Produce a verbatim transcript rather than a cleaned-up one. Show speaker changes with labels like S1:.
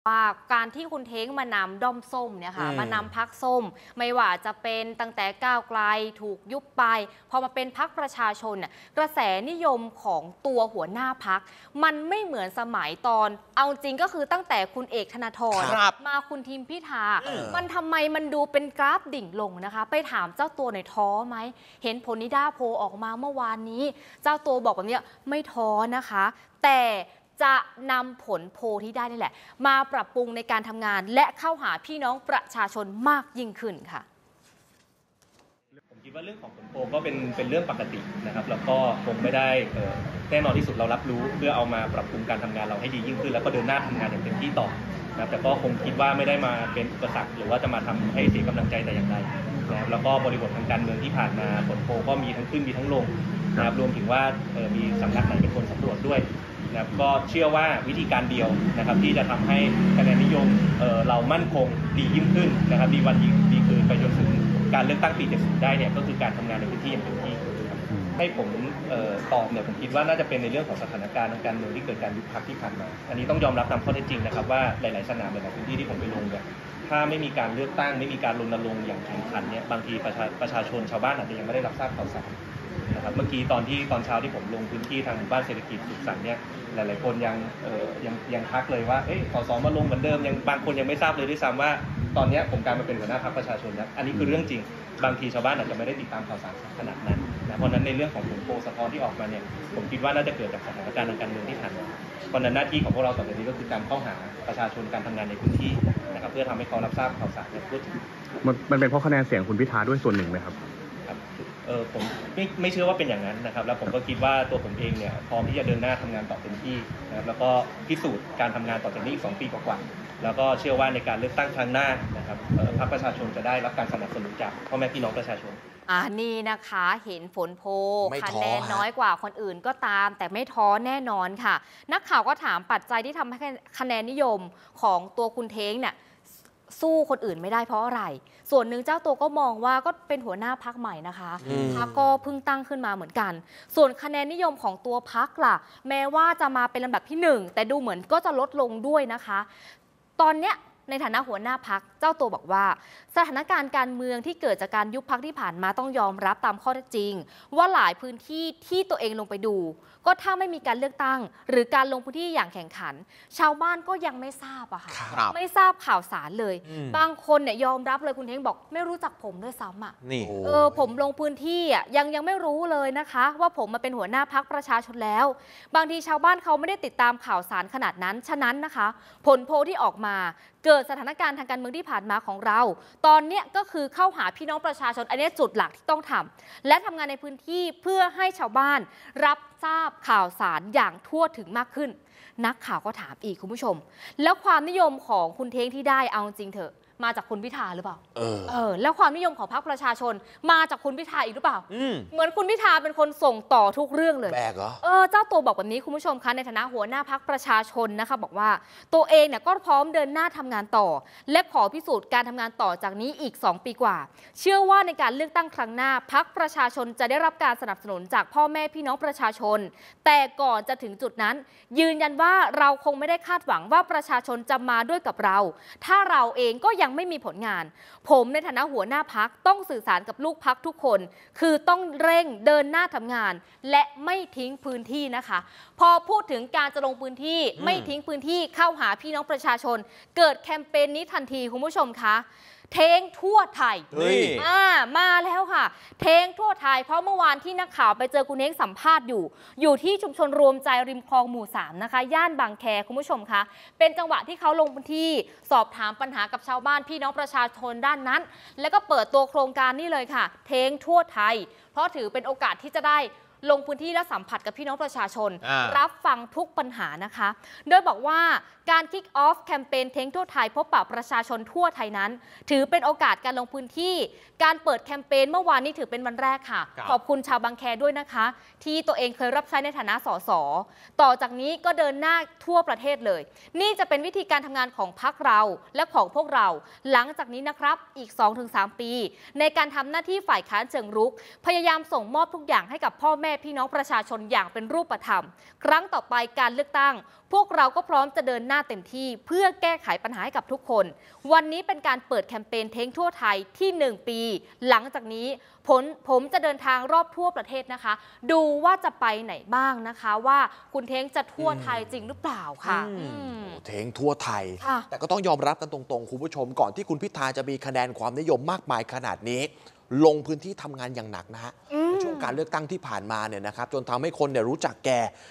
S1: ว่าการที่คุณเท้งมานำด้อมส้มเนี่ยค่ะมานำพรรคส้มไม่ว่าจะเป็นตั้งแต่ก้าวไกลถูกยุบไปพอมาเป็นพรรคประชาชนเนี่ยกระแสนิยมของตัวหัวหน้าพรรคมันไม่เหมือนสมัยตอนเอาจริงก็คือตั้งแต่คุณเอกธนาธรมาคุณทิมพิธามันทำไมมันดูเป็นกราฟดิ่งลงนะคะไปถามเจ้าตัวหน่อยท้อไหมเห็นผลนิด้าโพลออกมาเมื่อวานนี้เจ้าตัวบอกแบบนี้ไม่ท้อนะคะแต่จะนำผลโพลที่ได้นี่แหละมาปรับปรุงในการทำงานและเข้าหาพี่น้องประชาชนมากยิ่งขึ้นค่ะ
S2: ผมคิดว่าเรื่องของผลโพลก็เป็นเป็นเรื่องปกตินะครับแล้วก็คงไม่ได้แน่นอนที่สุดเรารับรู้เพื่อเอามาปรับปรุงการทำงานเราให้ดียิ่งขึ้นแล้วก็เดินหน้าทำงานอย่างเต็มที่ต่อนะแต่ก็คงคิดว่าไม่ได้มาเป็นอุปสรรคหรือว่าจะมาทำให้เสียกำลังใจแต่อย่างใดนะแล้วก็บริบททางการเมืองที่ผ่านมาผลโพลก็มีทั้งขึ้นมีทั้งลงนะครับรวมถึงว่ามีสำนักไหนเป็นคนสำรวจด้วยนะครับก็เชื่อว่าวิธีการเดียวนะครับที่จะทำให้คะแนนนิยม เ, เรามั่นคงดียิ่งขึ้นนะครับดีวันดีคืนไปจนถึงการเลือกตั้งปีเจ็ดสิบได้เนี่ยก็คือการทำงานในพื้นที่อย่างเต็มที่ให้ผมตอบเนี่ยผมคิดว่าน่าจะเป็นในเรื่องของสถานการณ์ทางการเมืองที่เกิดการยุบพรรคที่ผ่านมาอันนี้ต้องยอมรับตามข้อเท็จจริงนะครับว่าหลายๆสนามหลายๆพื้นที่ที่ผมไปลงเนี่ยถ้าไม่มีการเลือกตั้งไม่มีการรณรงค์อย่างแข่งขันเนี่ยบางทีประชาประชาชนชาวบ้านอาจจะยังไม่ได้รับทราบข่าวสารนะครับเมื่อกี้ตอนที่ตอนเช้าที่ผมลงพื้นที่ทางหมู่บ้านเศรษฐกิจสุขสันต์เนี่ยหลายๆคนยังเอ่อยังยังทักเลยว่าเอ๊ะสสมาลงเหมือนเดิมยังบางคนยังไม่ทราบเลยด้วยซ้ำว่าตอนนี้ผมกลายมาเป็นหัวหน้าพรรคประชาชนแล้วอันนี้คือเรื่องจริงบางทีชาวบ้านอาจจะไม่ได้ติดตามข่าวสารขนาดนั้นนะเพราะนั้นในเรื่องของผลโพลสะท้อนที่ออกมาเนี่ยผมคิดว่าน่าจะเกิดจากสถานการณ์ทางการเมืองที่ผ่านมาเพราะนั้นหน้าที่ของพวกเราต่อจากนี้ก็คือการเข้าหาประชาชนการทำงานในพื้นที่นะครับเพื่อทำให้เขารับทราบข่าวสารอย่างทั่วถึง
S3: มันมันเป็นเพราะคะแนนเสียงคุณพิธาด้วยส่วนหนึ่งไหมครับ
S2: เออผมไม่ไม่เชื่อว่าเป็นอย่างนั้นนะครับแล้วผมก็คิดว่าตัวผมเองเนี่ยพร้อมที่จะเดินหน้าทำงานต่อเต็มที่นะครับแล้วก็พิสูจน์การทำงานต่อจากนี้อีกสองปีกว่าๆแล้วก็เชื่อว่าในการเลือกตั้งครั้งหน้านะครับพรรคประชาชนจะได้รับการสนับสนุนจากพ่อแม่พี่น้องประชาชน
S1: อ่านี่นะคะเห็นผลโพลคะแนนน้อยกว่าคนอื่นก็ตามแต่ไม่ท้อแน่นอนค่ะนักข่าวก็ถามปัจจัยที่ทำให้คะแนนนิยมของตัวคุณเท้งเนี่ยสู้คนอื่นไม่ได้เพราะอะไรส่วนหนึ่งเจ้าตัวก็มองว่าก็เป็นหัวหน้าพรรคใหม่นะคะพรรคก็เพิ่งตั้งขึ้นมาเหมือนกันส่วนคะแนนนิยมของตัวพรรคล่ะแม้ว่าจะมาเป็นลำดับที่หนึ่งแต่ดูเหมือนก็จะลดลงด้วยนะคะตอนเนี้ยในฐานะหัวหน้าพรรคเจ้าตัวบอกว่าสถานการณ์การเมืองที่เกิดจากการยุบพรรคที่ผ่านมาต้องยอมรับตามข้อเท็จจริงว่าหลายพื้นที่ที่ตัวเองลงไปดูก็ถ้าไม่มีการเลือกตั้งหรือการลงพื้นที่อย่างแข่งขันชาวบ้านก็ยังไม่ทราบอะค่ะไม่ทราบข่าวสารเลยบางคนเนี่ยยอมรับเลยคุณเท้งบอกไม่รู้จักผมด้วยซ้ำอะนี่เออผมลงพื้นที่อะยังยังไม่รู้เลยนะคะว่าผมมาเป็นหัวหน้าพรรคประชาชนแล้วบางทีชาวบ้านเขาไม่ได้ติดตามข่าวสารขนาดนั้นฉะนั้นนะคะผลโพลที่ออกมาเกิดสถานการณ์ทางการเมืองที่ผ่านมาของเราตอนนี้ก็คือเข้าหาพี่น้องประชาชนอันนี้จุดหลักที่ต้องทำและทำงานในพื้นที่เพื่อให้ชาวบ้านรับทราบข่าวสารอย่างทั่วถึงมากขึ้นนักข่าวก็ถามอีกคุณผู้ชมแล้วความนิยมของคุณเท้งที่ได้เอาจริงเถอะมาจากคุณพิธาหรือเปล่าเออเออแล้วความนิยมของพรรคประชาชนมาจากคุณพิธาอีกหรือเปล่าเหมือนคุณพิธาเป็นคนส่งต่อทุกเรื่องเลยแบกเหรอเออเจ้าตัวบอกแบบนี้คุณผู้ชมคะในฐานะหัวหน้าพรรคประชาชนนะคะบอกว่าตัวเองเนี่ยก็พร้อมเดินหน้าทำงานต่อและขอพิสูจน์การทำงานต่อจากนี้อีกสองปีกว่าเชื่อว่าในการเลือกตั้งครั้งหน้าพรรคประชาชนจะได้รับการสนับสนุนจากพ่อแม่พี่น้องประชาชนแต่ก่อนจะถึงจุดนั้นยืนยันว่าเราคงไม่ได้คาดหวังว่าประชาชนจะมาด้วยกับเราถ้าเราเองก็ยังไม่มีผลงานผมในฐานะหัวหน้าพรรคต้องสื่อสารกับลูกพรรคทุกคนคือต้องเร่งเดินหน้าทำงานและไม่ทิ้งพื้นที่นะคะพอพูดถึงการจะลงพื้นที่ไม่ทิ้งพื้นที่เข้าหาพี่น้องประชาชนเกิดแคมเปญนี้ทันทีคุณผู้ชมคะเท้งทั่วไทยอ่ามาแล้วค่ะเท้งทั่วไทยเพราะเมื่อวานที่นักข่าวไปเจอคุณเท้งสัมภาษณ์อยู่อยู่ที่ชุมชนรวมใจริมคลองหมู่สามนะคะย่านบางแคคุณผู้ชมคะเป็นจังหวะที่เขาลงพื้นที่สอบถามปัญหากับชาวบ้านพี่น้องประชาชนด้านนั้นแล้วก็เปิดตัวโครงการนี่เลยค่ะเท้งทั่วไทยเพราะถือเป็นโอกาสที่จะได้ลงพื้นที่และสัมผัสกับพี่น้องประชาชนรับฟังทุกปัญหานะคะโดยบอกว่าการคิกออฟแคมเปญเท้งทั่วไทยพบปะประชาชนทั่วไทยนั้นถือเป็นโอกาสการลงพื้นที่การเปิดแคมเปญเมื่อวานนี้ถือเป็นวันแรกค่ะขอบคุณชาวบางแคด้วยนะคะที่ตัวเองเคยรับใช้ในฐานะสสต่อจากนี้ก็เดินหน้าทั่วประเทศเลยนี่จะเป็นวิธีการทำงานของพรรคเราและของพวกเราหลังจากนี้นะครับอีก สองถึงสาม ปีในการทำหน้าที่ฝ่ายค้านเชิงรุกพยายามส่งมอบทุกอย่างให้กับพ่อแม่พี่น้องประชาชนอย่างเป็นรูปธรรมครั้งต่อไปการเลือกตั้งพวกเราก็พร้อมจะเดินหน้าเต็มที่เพื่อแก้ไขปัญหาให้กับทุกคน วันนี้เป็นการเปิดแคมเปญเท้งทั่วไทยที่หนึ่งปีหลังจากนี้ผมผมจะเดินทางรอบทั่วประเทศนะคะ ดูว่าจะไปไหนบ้างนะคะว่าคุณเท้งจะทั่วไทยจริงหรือเปล่าค่ะ
S4: อืม
S1: อืม
S4: เทงทั่วไทย
S1: ค่ะ
S4: แต่ก็ต้องยอมรับกันตรงๆ คุณผู้ชมก่อนที่คุณพิธาจะมีคะแนนความนิยมมากมายขนาดนี้ ลงพื้นที่ทำงานอย่างหนักนะฮะ
S1: อืม
S4: ในช่วงการเลือกตั้งที่ผ่านมาเนี่ยนะครับจนทำให้คนเนี่ยรู้จักแก